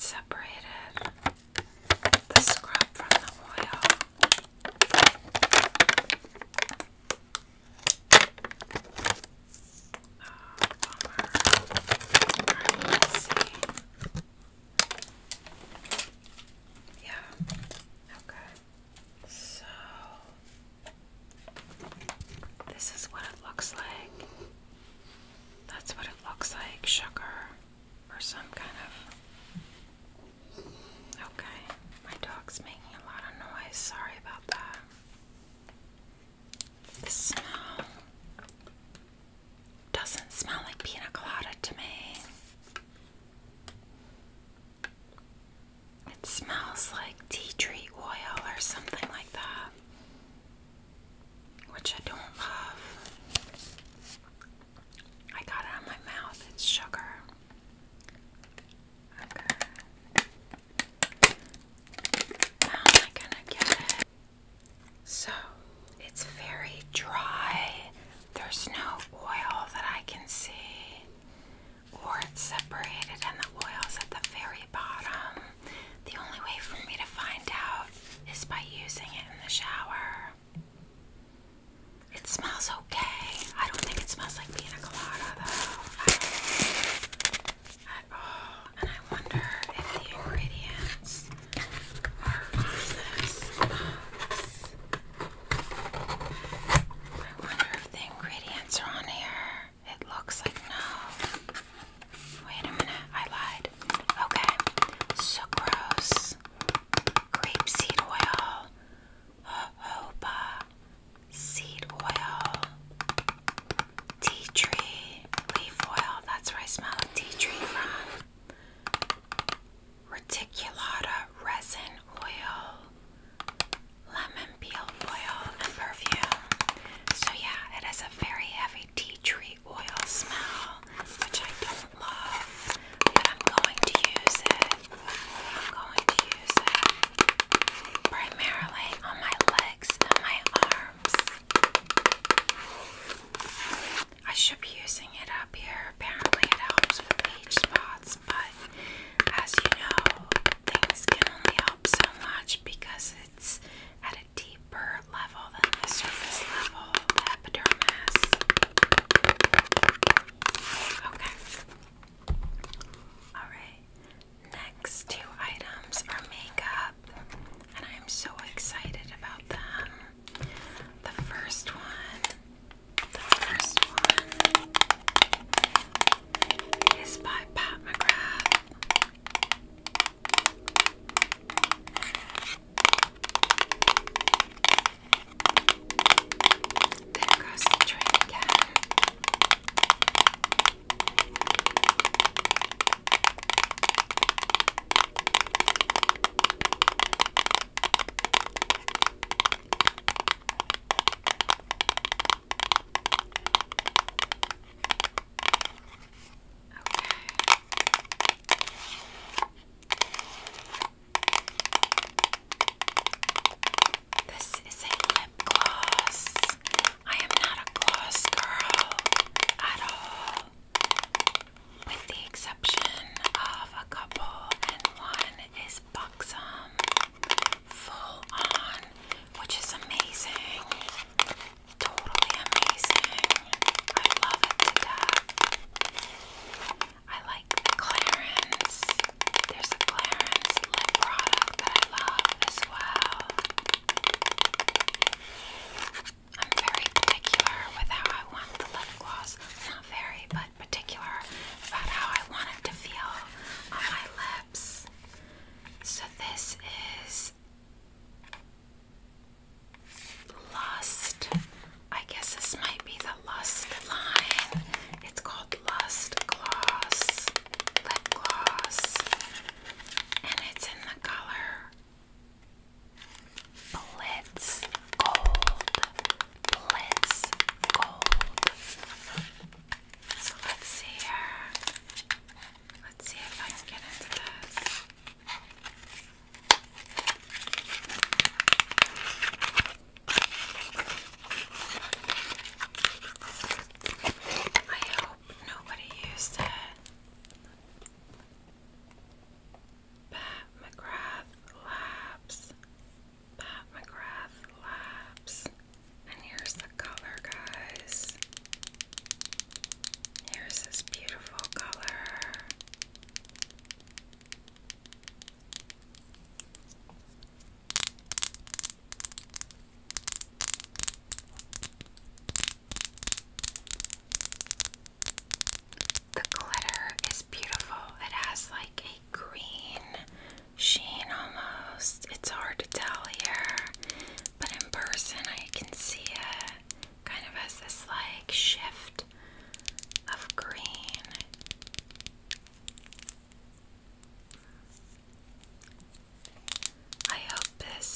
separated the scrub from the oil. Oh, bummer. Alright, let's see. Yeah. Okay. So this is what it looks like. That's what it looks like. Sugar or some kind of. Okay. My dog's making a lot of noise. Sorry about that. The smell doesn't smell like pina colada to me. It smells like tea tree oil or something like that, which I don't love. I got it on my mouth. It's sugar.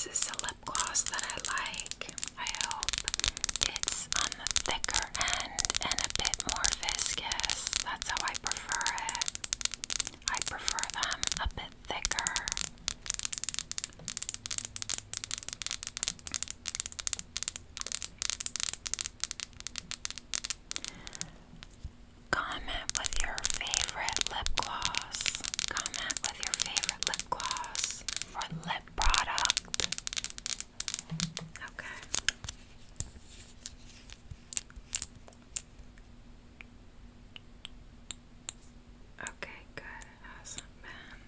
is a lip gloss that I like. I hope it's on the thicker end and a bit more viscous. That's how I prefer it. I prefer them a bit thicker. Comment with your favorite lip gloss. Comment with your favorite lip gloss or lip product. Okay. Okay, good. It hasn't been.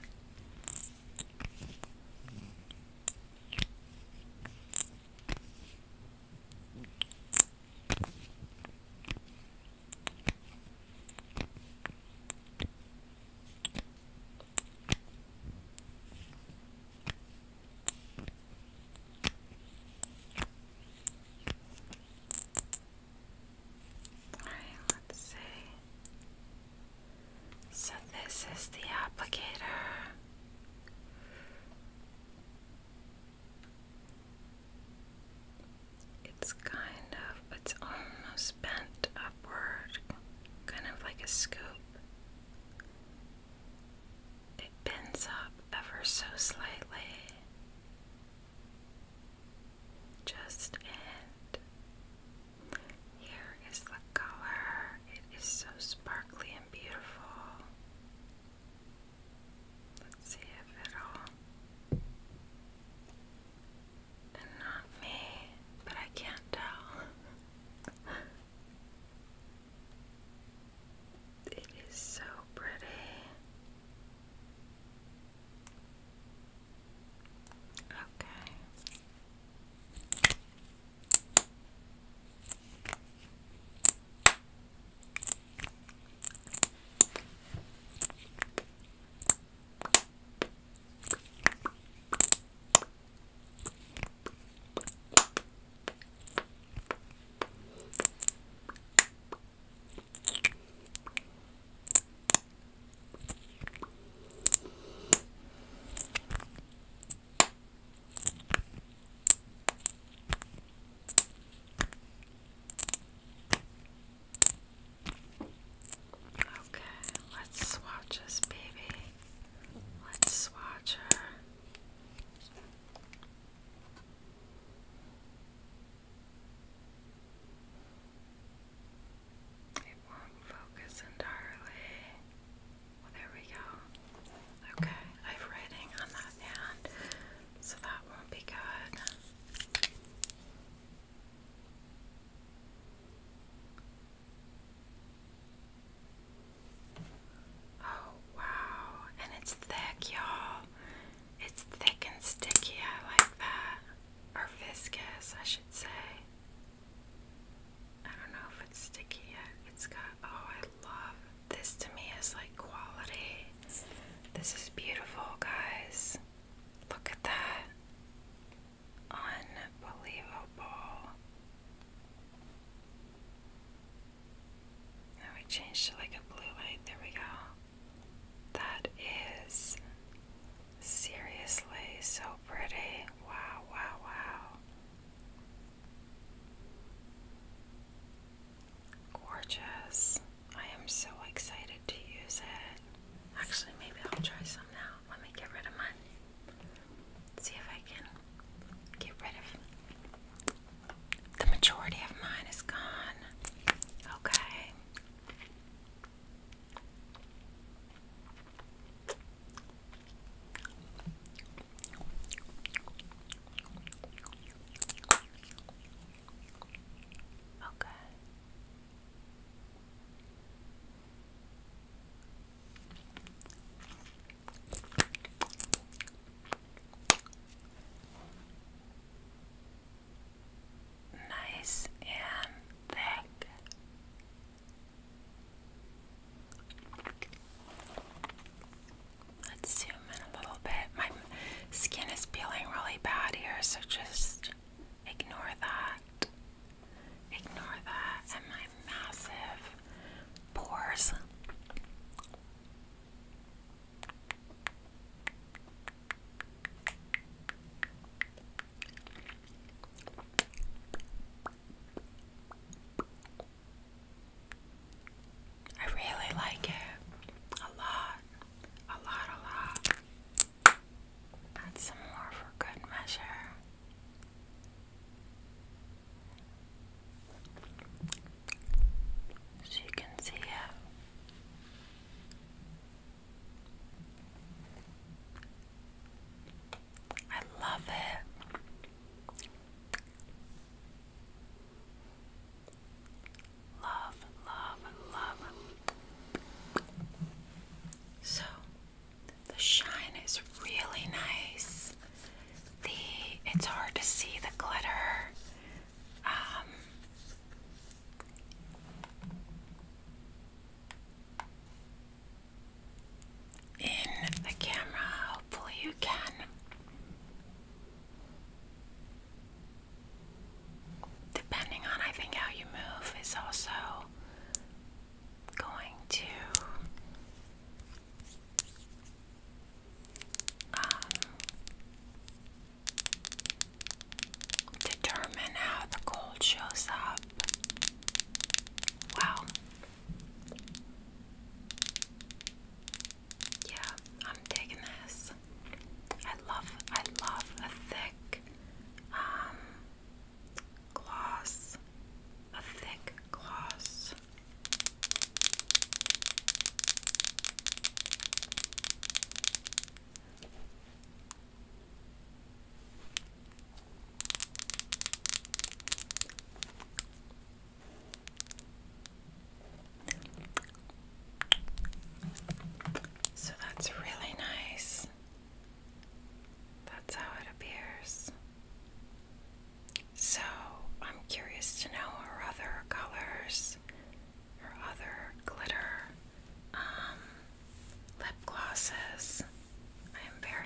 Alright, let's see. So this is the applicator. It's almost bent upward, kind of like a scoop. It bends up ever so slightly. Just it. Here is the color. It is so sparkly and beautiful. Let's see if it'll. And not me, but I can't tell. It is so pretty. Okay. Okay, let's swatch this baby. Let's swatch her. It won't focus entirely. Well, there we go. Okay, I have writing on that hand, so that won't be good. Oh, wow. And it's thick, y'all. It's thick and sticky. I like that. Or viscous, I should say. I don't know if it's sticky yet. It's got, oh, I love this. To me is like quality. This is beautiful, guys. Look at that. Unbelievable. Now we changed to like a blue light. There we go. That is seriously so pretty. Wow, wow, wow. Gorgeous. I am so excited to use it. Actually, maybe I'll try some now.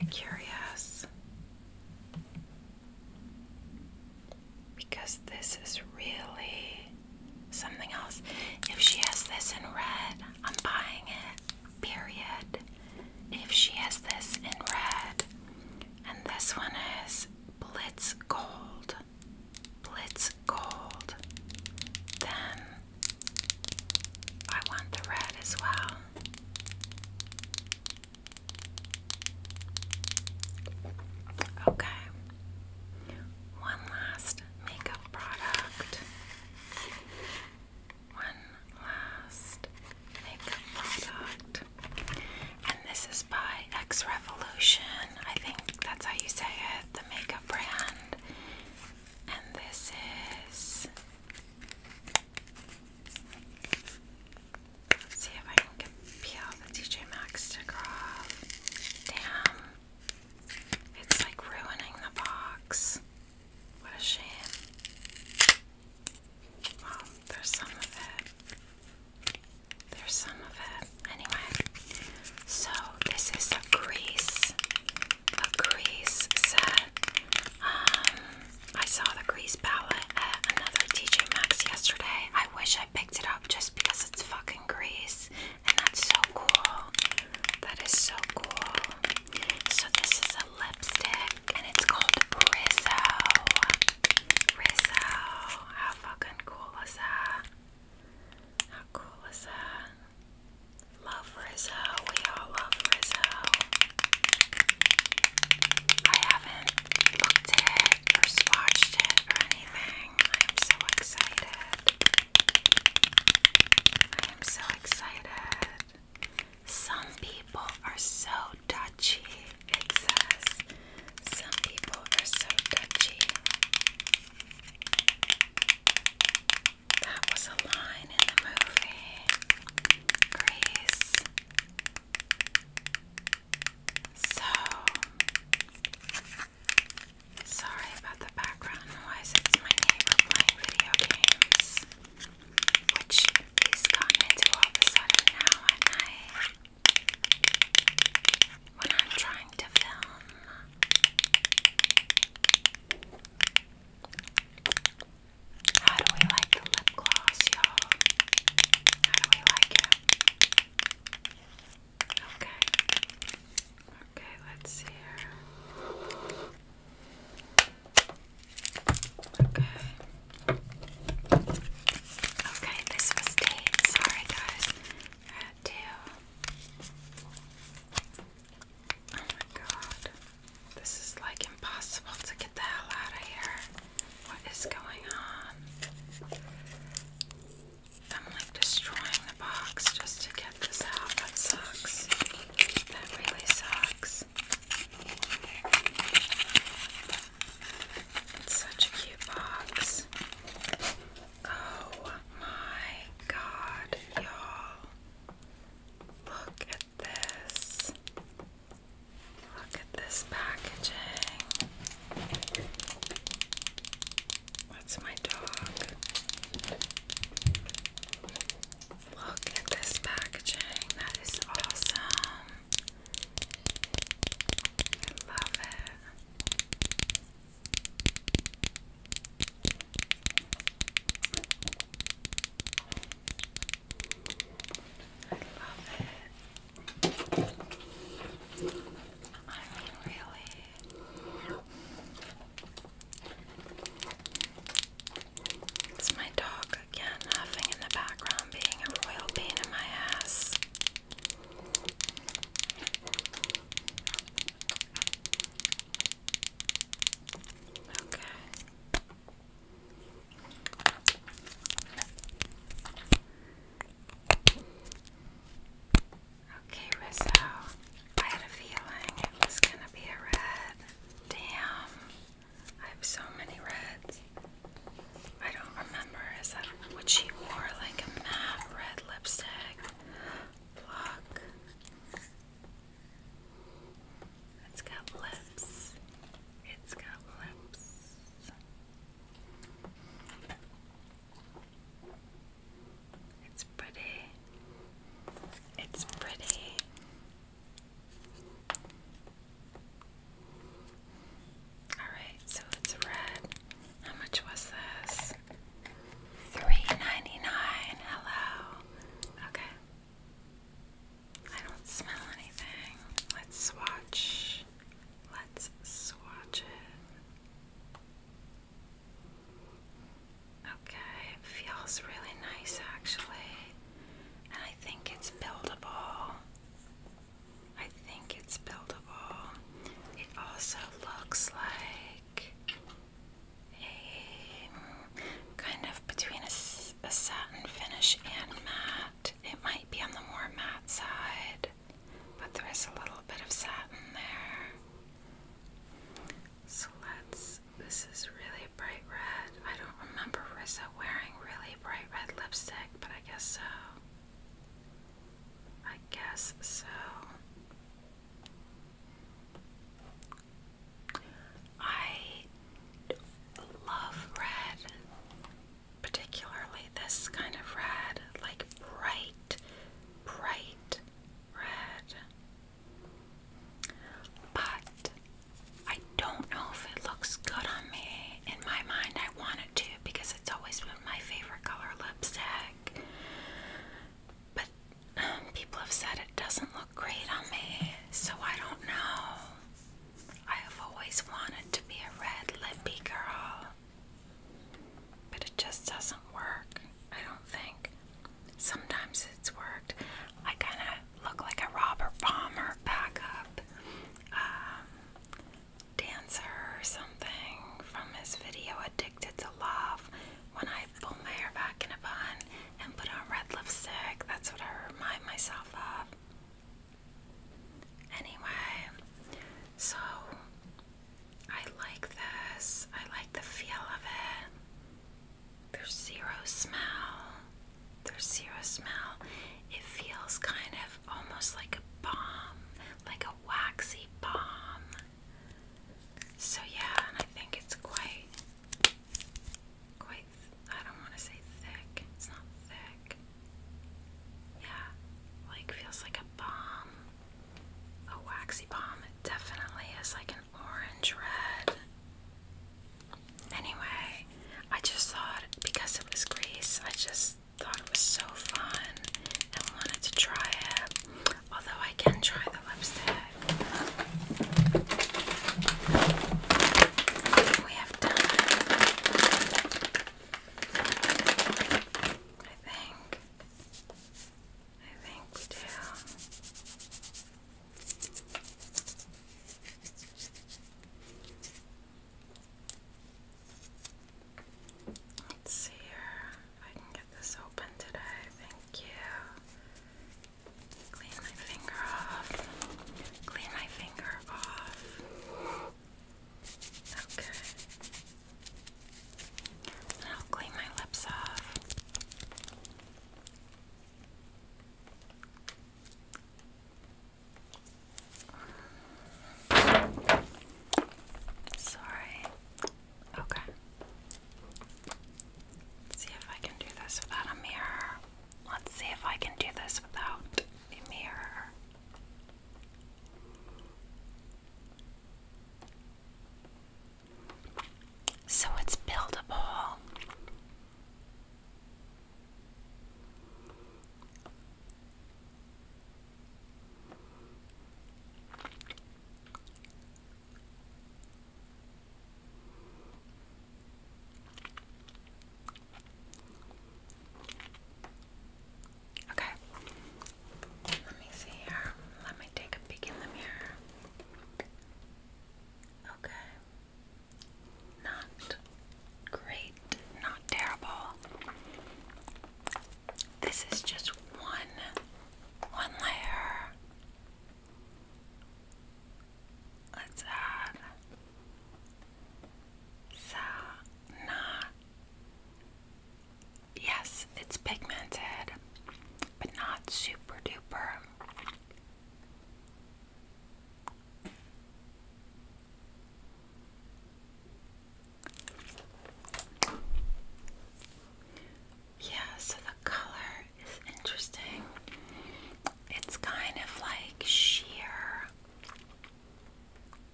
very curious because this is really something else. If she has this in red, I'm buying it, period. If she has this in red, and this one is Blitz Gold, then I want the red as well. Okay, one last makeup product. And this is by X Revolution. I think that's how you say it, the makeup brand. And this is, let's see if I can peel the TJ Maxx sticker off. Damn. It's like ruining the box. What a shame. Well, there's some of it. Anyway, so this is a grease set. I saw the grease palette at another TJ Maxx yesterday. I wish I picked it up just because it's fucking grease, and that's so cool. That is so cool. So this is a lipstick, and it's called Rizzo. How fucking cool is that? How cool is that? Love Rizzo. We all love Rizzo. I haven't looked at it or swatched it or anything. I am so excited. Some people are so touchy. It says some people are so touchy. That was a line in the movie Grease. So, sorry about the background noise. It's my neighbor playing video games, which he's gotten into all of a sudden now at night when I'm trying to film. How do we like the lip gloss, y'all? How do we like it? Okay, let's see here. Okay, this was taped. Sorry, guys. I had to. Oh my god. This is like impossible to get the hell out of here. What is going on? I'm like destroying the box just to get this out. That sucks. That really sucks. It's such a cute box. Oh my god, y'all. Look at this. Look at this packaging. That's my dog. Look at this packaging. That is awesome. I love it. I love it. I mean, really. Sexy Balm. It definitely is like an orange red. Anyway, I just thought because it was Greece, I just thought it was so fun and wanted to try it. Although I can try the lipstick. We have done, I think we do.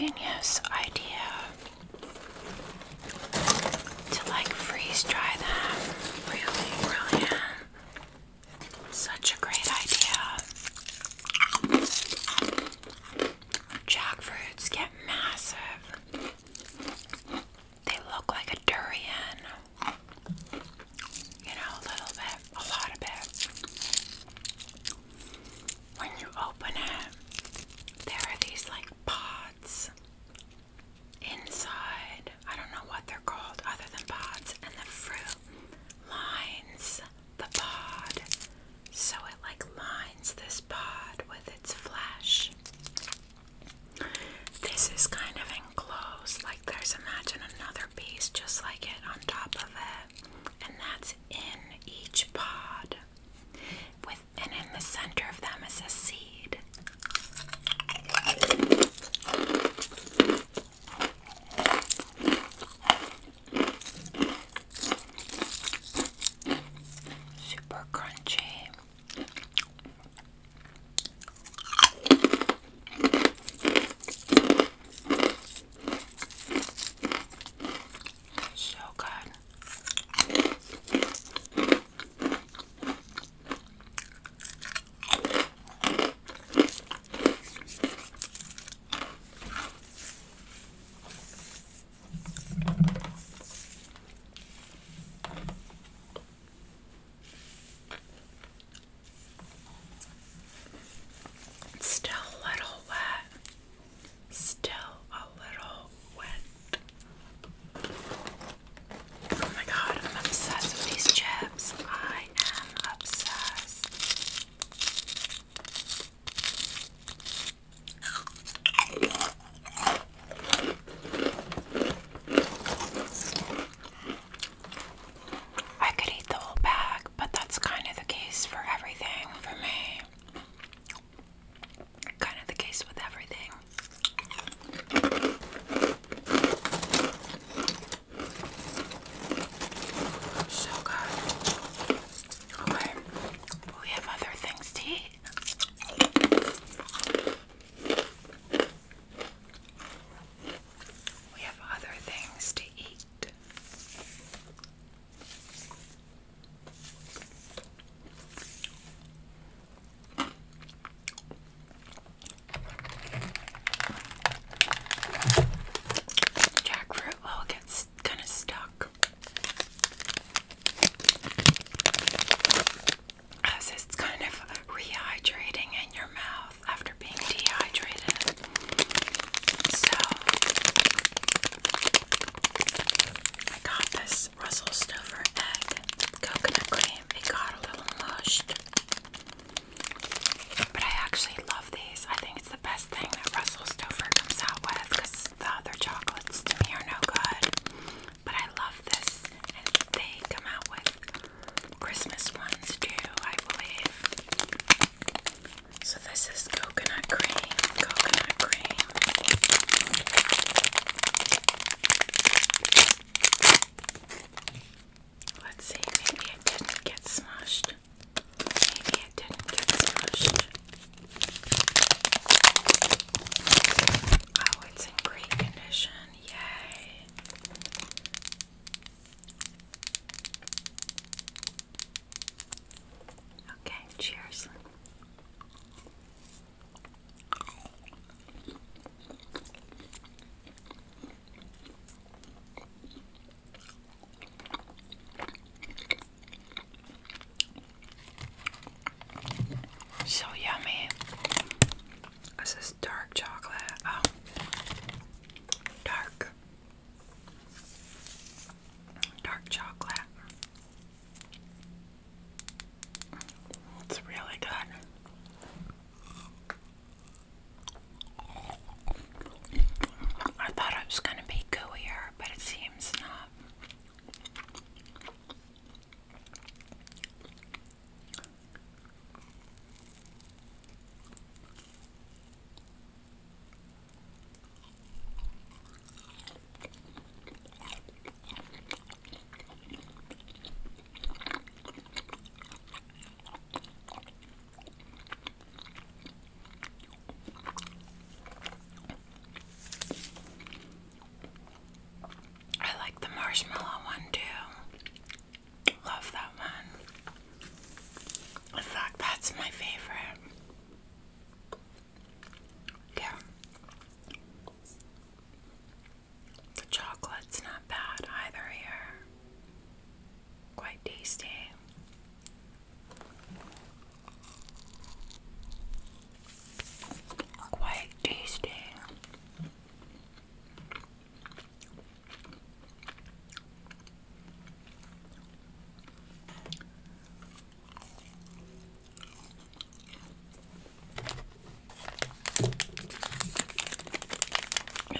genius idea to like freeze dry them. Really brilliant. Such a great idea. Jackfruits get massive. They look like a durian. You know, a little bit, a lot of it. When you open it, there are these like pods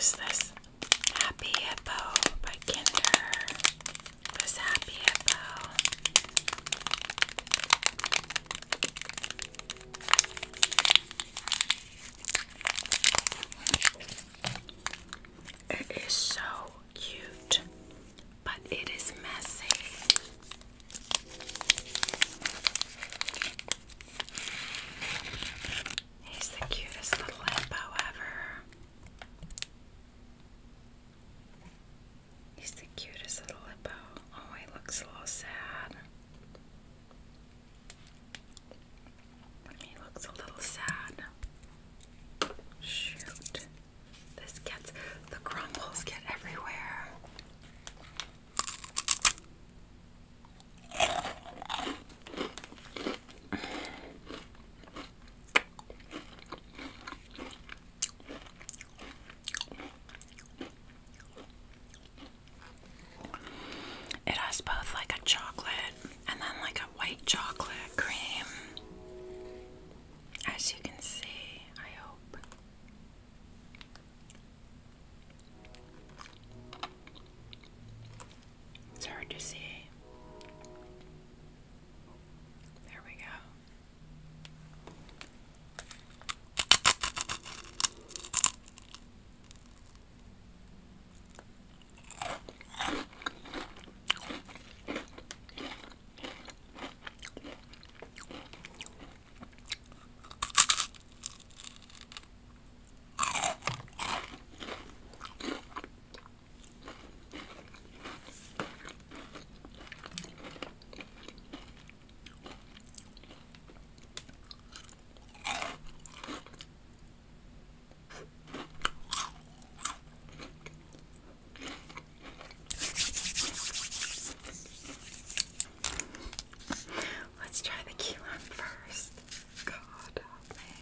is this Happy Hippo by Kinder. This Happy Hippo. It is so cute, but it is messy. He's the cutest little hippo ever. He's the cutest little hippo. Oh, he looks a little sad. He looks a little sad. Shoot. This gets, the crumbles get everywhere. It has both like a chocolate and then like a white chocolate cream. As you can see, I hope. It's hard to see. There we go. Let's try the key lime first. God help me.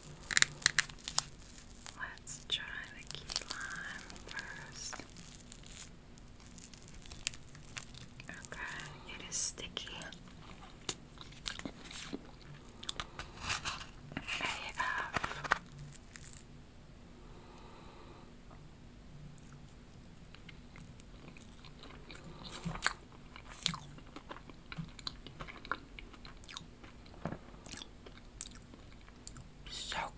Let's try the key lime first. Okay, it is sticky. AF. So good.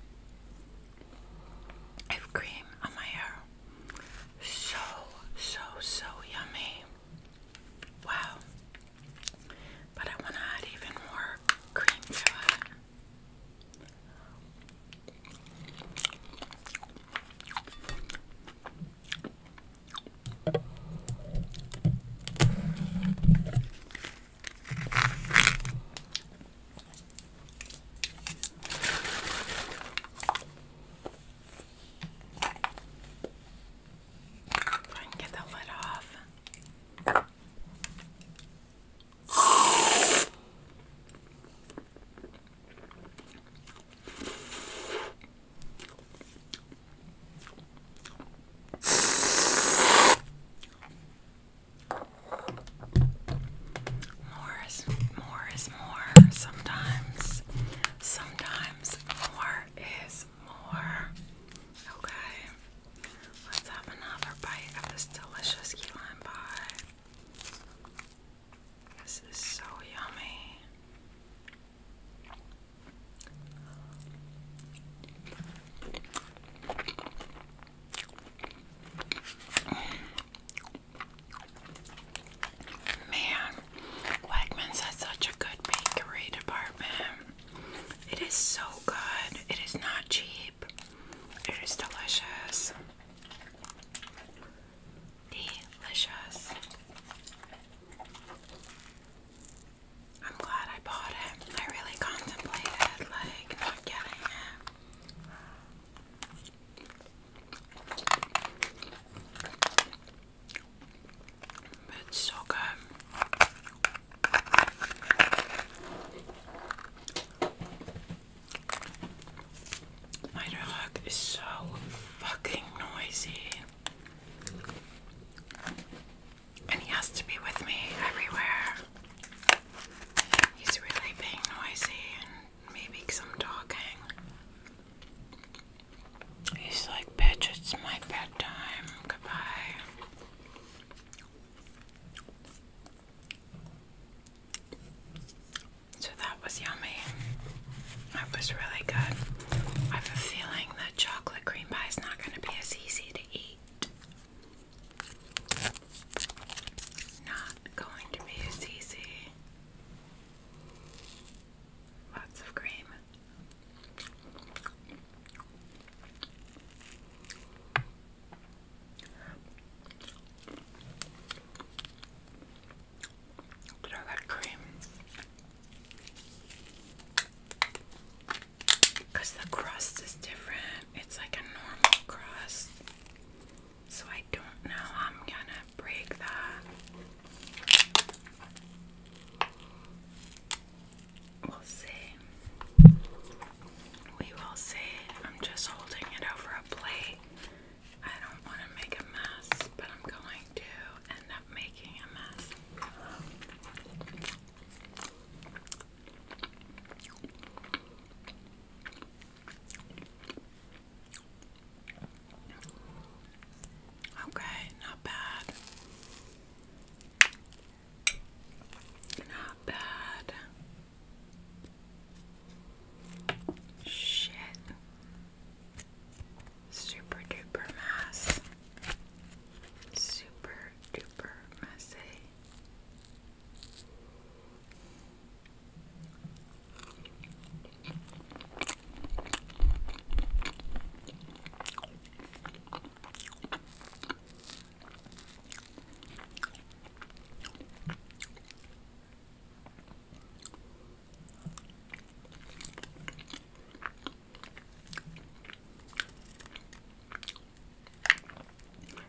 I have cream on my hair. So yummy. Wow. But I want to add even more cream to it. If I can get the lid off. More is more sometimes. Sometimes more is more. Okay, let's have another bite of this delicious key lime pie. This is so yummy. Man, Wegmans has such a good bakery department. It is so good. It is not cheap. It is delicious. Delicious. I'm glad I bought it. I really contemplated like not getting it. But it's so good. My dog is so fucking noisy. And he has to be with me everywhere. He's really being noisy and maybe some talking. He's like, bitch, it's my bedroom.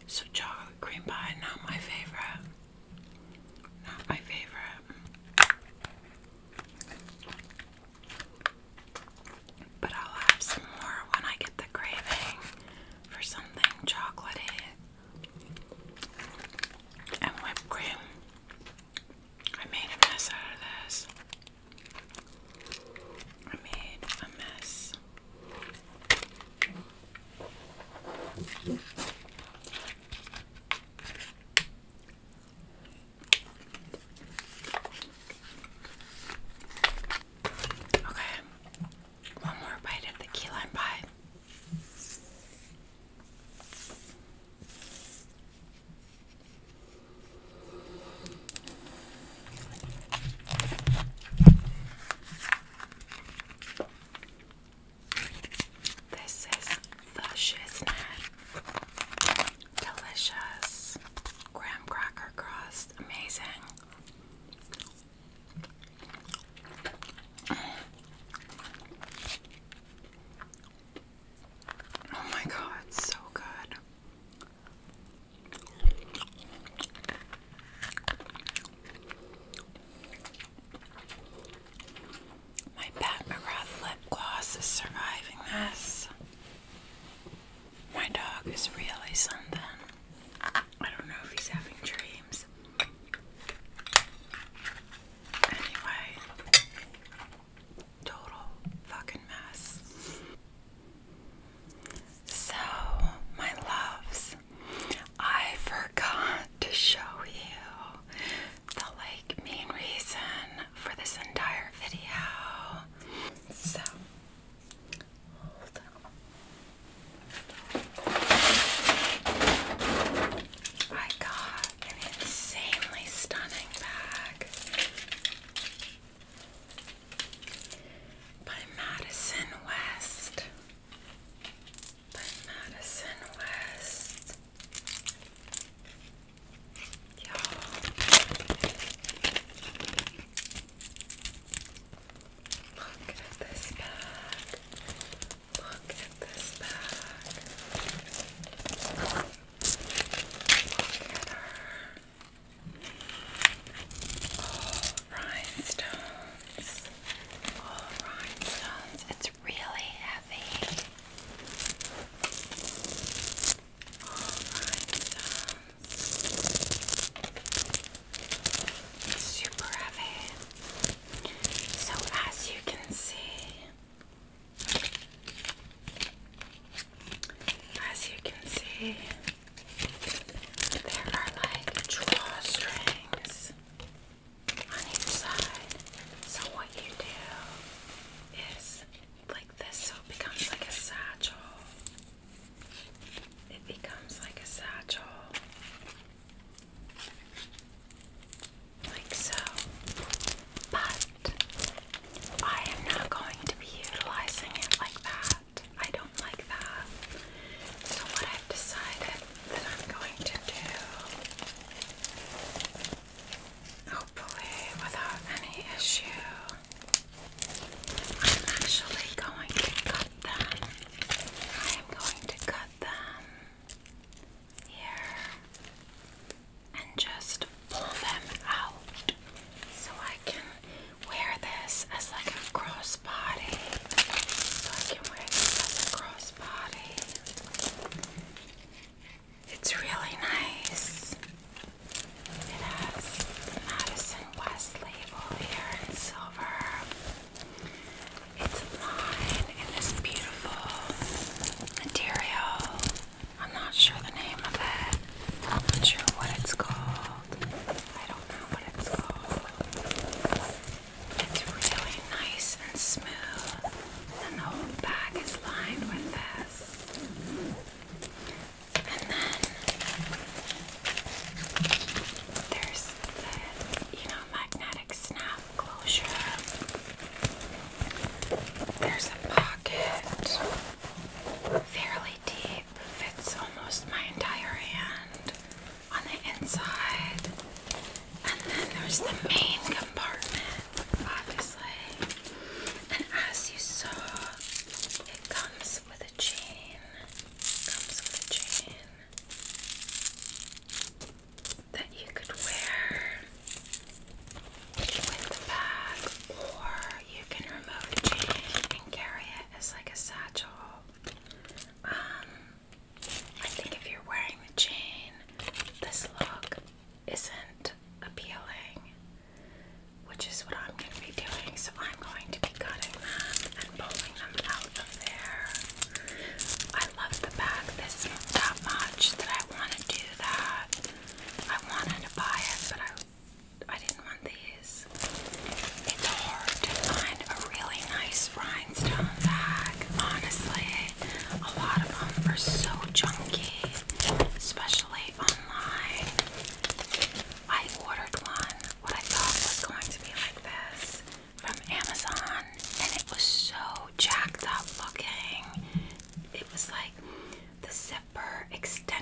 So chocolate cream pie, not my favorite. Not my favorite. But I'll have some more when I get the craving for something chocolatey. And whipped cream. I made a mess out of this. I made a mess. Okay, one more bite of the key lime pie. This is the shiznit. Delicious. Graham cracker crust. Amazing. Oh my god, so good. My Pat McGrath lip gloss is surviving this. My dog is really something. I don't know if he's having dreams. Anyway, total fucking mess. So, my loves, I forgot to show you the main reason for this entire video. So, hold on. I got an insanely stunning bag by Madison West. By Madison West. Y'all. Look at this bag. Look at this bag. Look at her. All rhinestones. All rhinestones. It's really heavy. All rhinestones. It's super heavy. So as you can see, there are drawstrings on each side. So what you do is this, so it becomes like a satchel. It becomes like a satchel. Like so. But I am not going to be utilizing it like that. I don't like that. So what I've decided are so junky, especially online. I ordered one, what I thought was going to be like this, from Amazon, and it was so jacked up looking. It was like the zipper extended